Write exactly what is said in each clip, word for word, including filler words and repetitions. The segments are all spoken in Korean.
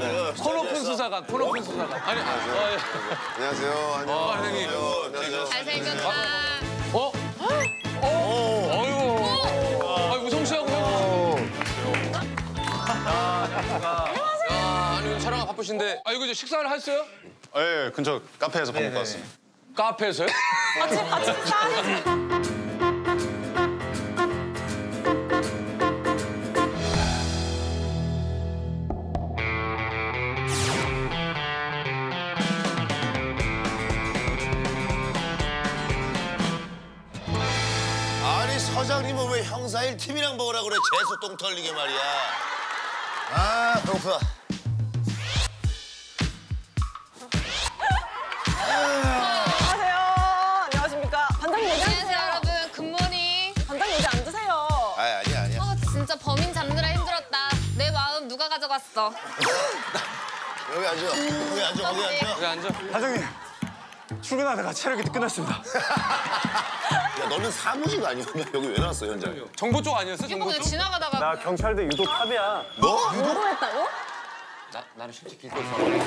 네. 코높은 수사관, 코높은 수사관. 아니, 안녕하세요. 아, 예. 안녕하세요. 안녕. 어, 선생님. 안녕하세요. 잘생겼다. 어? 어? 어이구. 아, 우성 씨하고 형. 야, 아니, 촬영 바쁘신데. 아, 이거 이제 식사를 하셨어요? 예, 근처 카페에서 밥 먹고 왔습니다. 카페에서요? 같이 같이 식사하지. 아니 서장님은 왜 형사 일 팀이랑 먹으라 그래? 재수 똥 털리게 말이야. 아 배고프다. 안녕하세요. 안녕하십니까. 반장님 여기 안녕하세요, 앉으세요. 여러분. 굿모닝. 반장님 여기 앉으세요. 아 아니야 아니야. 아, 진짜 범인 잡느라 힘들었다. 내 마음 누가 가져갔어? 여기 앉아. 여기 앉아. 거기 앉아. 여기 앉아. 반장님, 출근하다가 체력이 끝났습니다. 야 너는 사무직 아니었냐? 여기 왜 나왔어 현장? 정보 쪽 아니었어? 이거 정보 그냥 쪽? 지나가다가 나 경찰대 유도 탑이야. 너? 유도했다고? 나, 나는 실제 길거리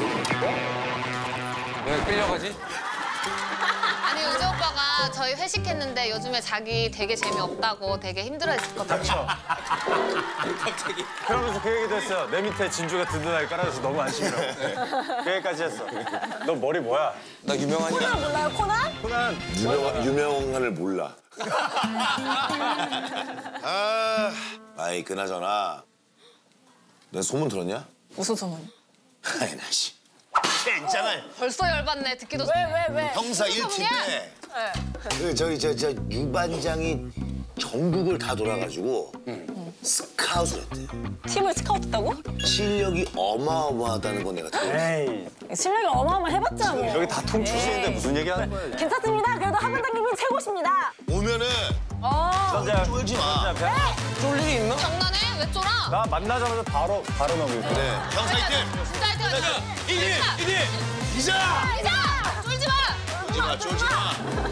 왜 끌려가지? 아니 우재 오빠가 저희 회식했는데 요즘에 자기 되게 재미없다고 되게 힘들어했었거든요. 갑자기. 그러면서 그 얘기도 했어요. 내 밑에 진주가 든든하게 깔아줘서 너무 안심이라고. 그 얘기까지 했어. 너 머리 뭐야? 나 유명하니까. 코난 몰라요, 코난? 코난. 유명 유명한을 몰라. 아, 아이 그나저나 내 소문 들었냐? 무슨 소문? 아이 나 씨. 괜찮아. 벌써 열받네. 듣기도 왜, 왜, 왜? 형사 일 팀에 네. 그 저기 저 저 유 반장이 전국을 다 돌아가지고 스카웃을 했대. 팀을 스카우트했다고? 실력이 어마어마하다는 건 내가 들었어. 에이, 실력이 어마어마해봤자 뭐. 여기 다 통출신인데 에이. 무슨 얘기 하는 거야? 괜찮습니다. 그래도 한 반장님이 최고십니다. 오면은 어. 남자, 쫄지 마. 쫄 일이 있나? 장난해? 왜 쫄아? 나 만나자마자 바로 바로 나오고 있어. 네, 형사 일 팀. 진짜 할 때가 있어. 이디! 이디! 이자. 이자! 쫄지 마! 쫄지 마, 쫄지 마.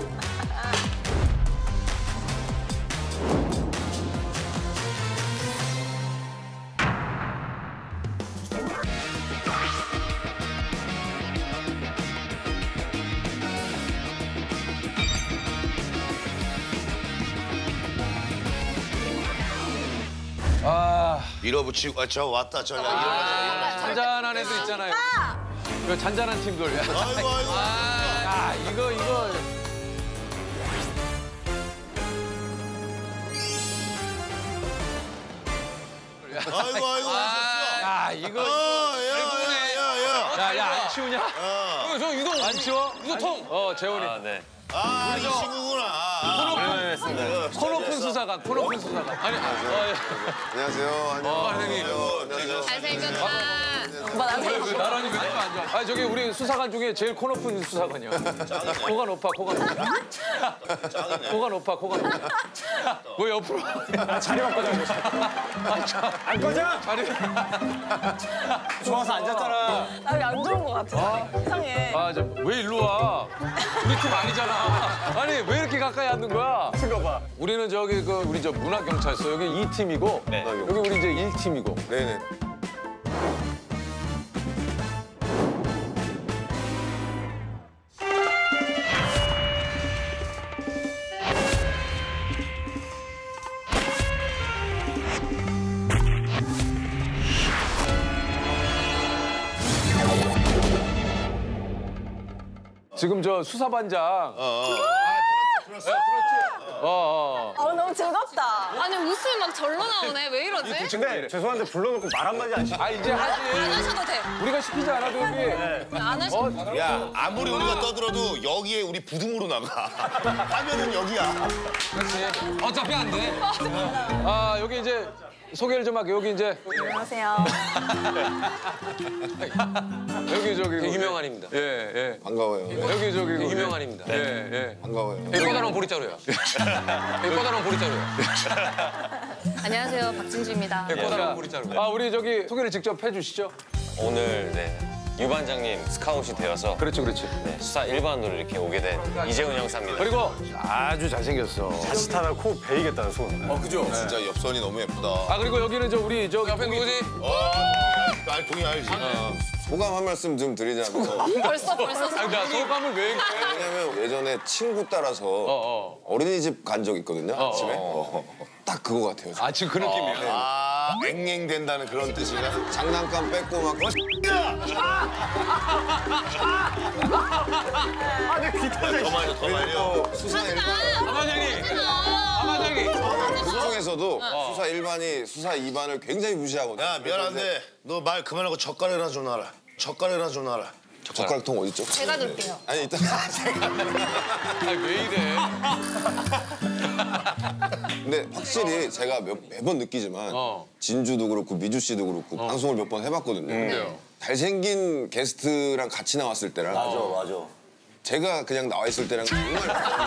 아, 밀어붙이고 아, 저 왔다 저 일어나자. 잔잔한 애들 있잖아요. 그 잔잔한 팀들. 아이고 아이고. 아, 야, 이거, 이거. 아이고 아이고. 아, 야, 이거. 야야야야. 야, 야, 안 치우냐? 어. 어, 저 유도 안 치워? 유도통. 어, 재훈이. 아, 네. 아, 이 친구구나. 아, 코높은 수사관, 코높은 수사관. 아니, 아, 어, 예. 안녕하세요. 안녕. 어, 선생님. 안녕하세요. 잘생겼다. 오빠 나한테 왜, 왜 나란히 왜 이렇게 앉아? 아, 저기 우리 수사관 중에 제일 코 높은 수사관이야. 코가 높아, 코가 높아. 코가 높아, 코가 높아. 왜 옆으로? 아, 자리 바꿔자. 아, 자, 안 꺼져? 자리. 좋아서 앉았잖아. 나 여기 안 좋은 것 같아. 이상해. 아, 저 왜 일로 와? 우리 팀 아니잖아. 아니, 왜 이렇게 가까이 앉는 거야? 이거 봐. 우리는 저기 그 우리 저 문화경찰서 여기 이 팀이고 네. 여기 우리 이제 일 팀이고. 네네. 지금 저 수사반장. 어, 어. 들었어, 들었어. 어, 어. 아, 너무 즐겁다. 아니 웃음이 막 절로 나오네. 왜 이러지? 근데 죄송한데 불러놓고 말 한마디 안 시켜. 아, 이제 안 하지. 하셔도 돼. 우리가 시키지 않아도 여기. 안 하셔도 돼. 야, 아무리 우리가 떠들어도 여기에 우리 부둥으로 나가. 화면은 여기야. 그렇지. 어차피 안 돼. 아, 여기 이제 소개를 좀 할게요. 여기 이제 안녕하세요. 여기 저기 유명한입니다. 예, 예. 반가워요. 여기 저기 유명한입니다. 예, 예. 반가워요. 이 꼬다로운 보리자루야. 이 꼬다로운 보리자루야. 안녕하세요, 박진주입니다. 이 꼬다로운 보리자루. 아, 우리 저기 소개를 직접 해주시죠. 오늘 네, 유 반장님 스카웃이 되어서 그렇지, 그렇지. 네, 수사 일반으로 이렇게 오게 된 이재훈 형사입니다. 그리고 아주 잘생겼어. 자칫하다 코 베이겠다는 소문. 어, 그죠? 진짜 옆선이 너무 예쁘다. 아, 그리고 여기는 저 우리 저 옆에 누구지? 어, 아니 동의 알지. 소감 한 말씀 좀 드리자면 벌써 벌써. 아, 나 소감을 왜 얘기해? 왜냐면 예전에 친구 따라서 어. 어린이집 간 적 있거든요. 어, 아침에. 어. 딱 그거 같아요. 아, 지금 그 느낌이야. 아 앵앵된다는 그런 뜻이야. 장난감 뺏고 막 더 말려 더 말려. 수사 일반 아마장님! 아마장님! 그 중에서도 수사 일반이 수사 이반을 굉장히 무시하거든요. 야 미안한데 너 말 그만하고 젓가락이나 좀 놔라. 젓가락이나 좀 놔라. 젓가락통 어디 있죠? 제가 넣을게요. 아니 일단 아, 왜 이래? 근데 확실히 제가 몇, 매번 느끼지만 어. 진주도 그렇고 미주 씨도 그렇고 방송을 몇 번 해봤거든요. 그래요. 잘생긴 게스트랑 같이 나왔을 때랑 맞아, 맞아. 제가 그냥 나와 있을 때랑 정말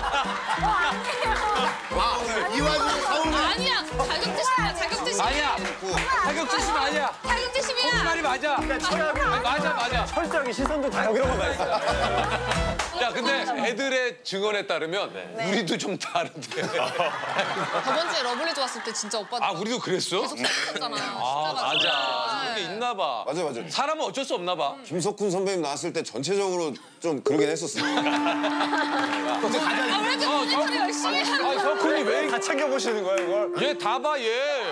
이 와중에 서운해. 아니야. 자격지심이야. 자격지심. 아니야! 자격지심 아니야! 자격지심이야. 말이 맞아! 아니, 맞아, 맞아. 철저하게 시선도 다 여기로만 가 있어. 야, 근데 애들의 증언에 따르면 우리도 좀 다른데. 저번 주에 러블리즈 왔을 때 진짜 오빠 아, 우리도 그랬어? 계속 잖아요. 아, 맞아. 그런 게 있나 봐. 맞아 맞아. 사람은 어쩔 수 없나 봐. 김석훈 선배님 나왔을 때 전체적으로 좀 그러긴 했었어요. 아왜 이렇게 모니터를 열심히 하는 아, 석훈이 왜 다 챙겨보시는 거야, 이걸? 얘 다 봐, 얘.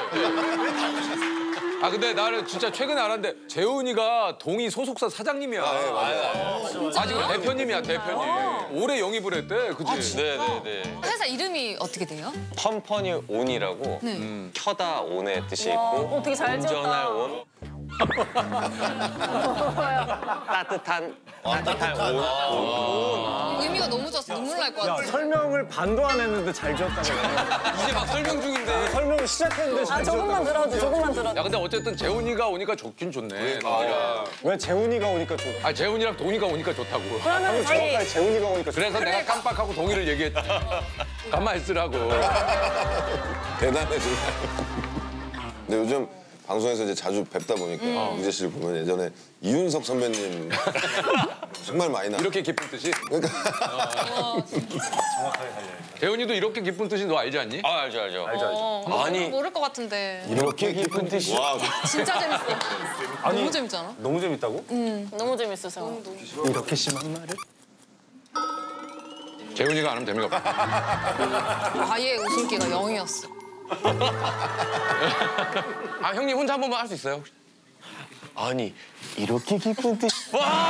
아, 근데 나는 진짜 최근에 알았는데 재훈이가 동이 소속사 사장님이야. 네, 맞아요. 아, 지금 대표님이야, 대표님. 올해 영입을 했대, 그치? 네네네. 회사 이름이 어떻게 돼요? 컴퍼니 온이라고 음, 켜다 온의 뜻이 있고 어, 되게 잘 지었다. 운전할 온. 따뜻한 따뜻한 온. 의미가 너무 좋아서 눈물 날 것 같아. 설명을 반도 안 했는데 잘 지었다고. 이제 막 설명 중인데. 설명을 시작했는데 잘 아, 지었다고. 조금만 들어도, 조금만 들어도. 야, 근데 어쨌든 재훈이가 오니까 좋긴 좋네. 동이랑. 왜 재훈이가 오니까 좋 아, 재훈이랑 동이가 오니까 좋다고. 그러면 저희 정확하게 재훈이가 오니까 좋 그래서 내가 깜빡하고 동이를 얘기했지. 가만히 있으라고. 대단해 정말. 근데 요즘 방송에서 이제 자주 뵙다 보니까 유재 씨를 보면 예전에 이윤석 선배님 정말 많이 나. 이렇게 기쁜 뜻이? 그러니까 재훈이도 이렇게 기쁜 뜻이 너 알지 않니? 아 알죠 알죠. 어, 아니. 모를 것 같은데. 이렇게 기쁜 뜻이. 진짜 재밌어. 너무 재밌잖아. 너무 재밌다고? 너무 재밌으세요. 이렇게 심한 말을? 재훈이가 안 하면 재미가 없어. 아예 웃음기가 영이었어. 아, 형님 혼자 한 번만 할 수 있어요? 아니, 이렇게 기쁜 뜻이.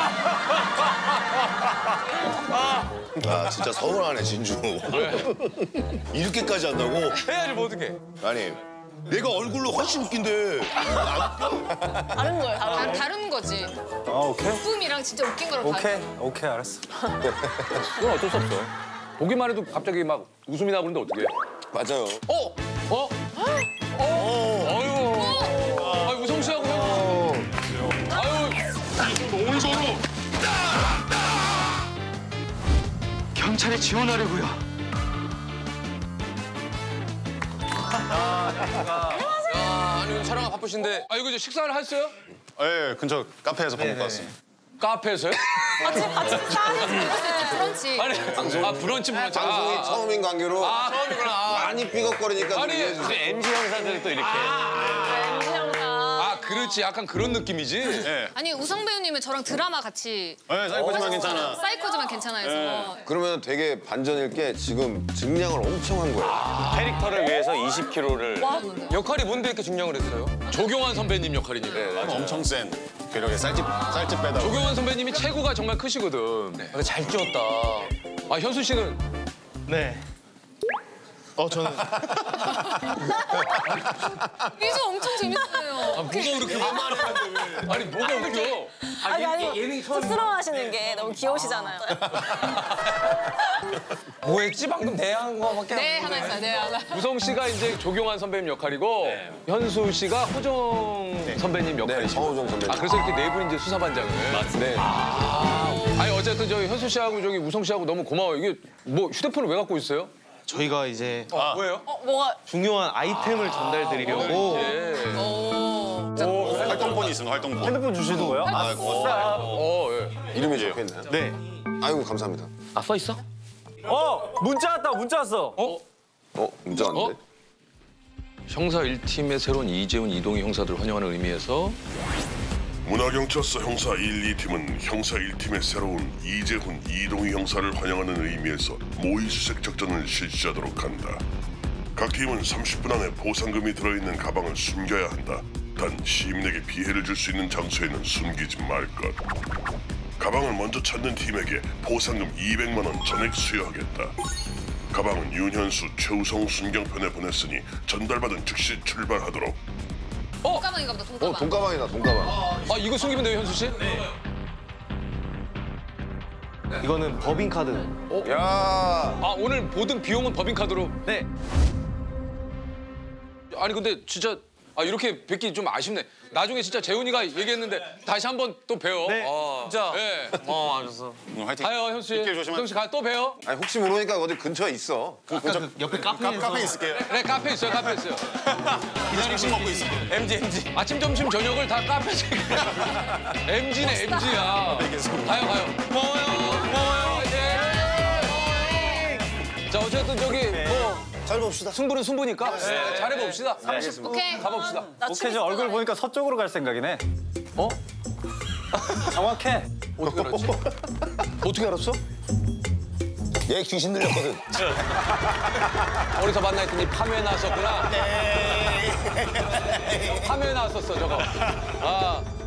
야 진짜 서운하네 진주. 이렇게까지 한다고? 해야지 뭐 어떡해. 아니 내가 얼굴로 훨씬 웃긴데. 다른 거예요, 다른 다, 다른 거지. 아, 오케이. 웃음이랑 진짜 웃긴 거랑 오케이, 다른 오케이, 알았어. 그건 어쩔 수 없어. 보기만 해도 갑자기 막 웃음이 나오는데 어떡해. 맞아요. 어? 어? 어? 아유. 아유, 우성 씨하고 형. 아유. 경찰에 지원하려고요. 야, 아니, 촬영 바쁘신데. 아, 이거 이제 식사를 하셨어요? 예, 근처 카페에서 밥 먹고 왔습니다. 카페에서요? 같이, 같이 싸우는 브런치. 아니, 아, 브런치 브런치. 방송이 아, 처음인 관계로 아, 처음이구나. 아. 많이 삐걱거리니까 좀 아니, 이해해 주세요. 엠지 형사들이 또 이렇게. 아, 그렇지. 약간 그런 느낌이지? 예. 아니 우성 배우님은 저랑 드라마 같이 예, 사이코지만 괜찮아. 사이코즈만 괜찮아 해서 그러면 되게 반전일 게 지금 증량을 엄청 한 거예요. 캐릭터를 위해서 이십 킬로그램을. 역할이 뭔데 이렇게 증량을 했어요? 조경환 선배님 역할이니까. 엄청 센. 이렇게 쌀집 쌀집 빼다. 조경환 선배님이 체구가 정말 크시거든. 근데 잘 찌웠다. 아, 현수 씨는 네. 어 저는 미주 엄청 재밌어요. 아, 뭐가 그렇게 만만했는데 왜? 아니, 뭐가 웃겨? 아니, 아니, 쑥스러워하시는 게 너무 귀여우시잖아요. 뭐 했지? 방금 대한 거밖에 네 하나 있어요. 네 하나. 우성 씨가 이제 조경환 선배님 역할이고 현수 씨가 호정 선배님 네, 역할이시고. 서호정 선배님. 아, 그래서 이렇게 네 분이 이제 수사반장을. 네. 아니, 어쨌든 저기 현수 씨하고 저기 우성 씨하고 너무 고마워요. 이게 뭐 휴대폰을 왜 갖고 있어요? 저희가 이제 아, 뭐예요? 어, 뭐가 중요한 아이템을 전달드리려고 예. 오. 활동폰이 있으면 활동폰. 핸드폰 주시는 거예요? 아, 고마워요. 어, 예. 이름이 적혀 있나요? 네. 아이고 감사합니다. 아, 써 있어? 어, 문자 왔다, 문자 왔어. 어? 어 문자 왔는데? 어? 형사 일 팀의 새로운 이재훈, 이동희 형사들을 환영하는 의미에서 문화경찰서 형사 일, 이 팀은 형사 일 팀의 새로운 이재훈, 이동희 형사를 환영하는 의미에서 모의수색 작전을 실시하도록 한다. 각 팀은 삼십 분 안에 보상금이 들어있는 가방을 숨겨야 한다. 단 시민에게 피해를 줄 수 있는 장소에는 숨기지 말 것. 가방을 먼저 찾는 팀에게 보상금 이백만 원 전액 수여하겠다. 가방은 윤현수, 최우성 순경편에 보냈으니 전달받은 즉시 출발하도록. 돈가방인가 보다, 돈가방. 어, 돈가방이다, 돈가방. 아 이거 숨기면 돼요, 현수 씨? 이거는 법인카드. 야, 아 오늘 모든 비용은 법인카드로. 네. 아니 근데 진짜 아 이렇게 뵙기 좀 아쉽네. 나중에 진짜 재훈이가 얘기했는데 다시 한번 또 봬요. 네. 아, 진짜. 네. 어 알았어. 화이팅. 가요 현수 씨. 현수 씨 가 또 봬요. 아니 혹시 모르니까 어디 근처에 있어. 그 근처 그 옆에 카페에서. 카페에 있을게요. 네 카페 있어요, 카페 있어요. 기다리고 먹고 있어. 엠지 엠지. 아침 점심 저녁을 다 카페에서. 엠지네 엠지야. 가요 가요. 고마워요, 고마워요. 네. 자 어쨌든 저기 뭐. 잘 봅시다. 승부는 승부니까 네. 잘해봅시다. 오케이. 가봅시다. 오케이, 저 얼굴 보니까 서쪽으로 갈 생각이네. 어? 정확해. 어떻게 알았지? 어떻게 알았어? 얘 귀신 들렸거든. 어디서 만나 했더니 파묘에 나왔었구나. 파묘에 나왔었어 저거. 아